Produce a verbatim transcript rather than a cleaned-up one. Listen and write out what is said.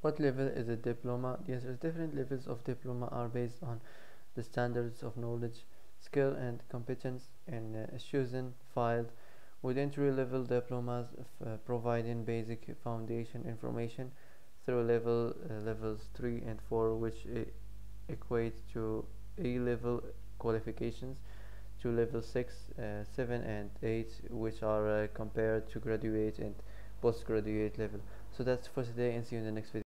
What level is a diploma? The answer is different levels of diploma are based on the standards of knowledge, skill, and competence in uh, chosen field, with entry-level diplomas uh, providing basic foundation information through level uh, levels three and four, which uh, equate to A-level qualifications, to level six, uh, seven, and eight, which are uh, compared to graduate and postgraduate level. So that's for today, and see you in the next video.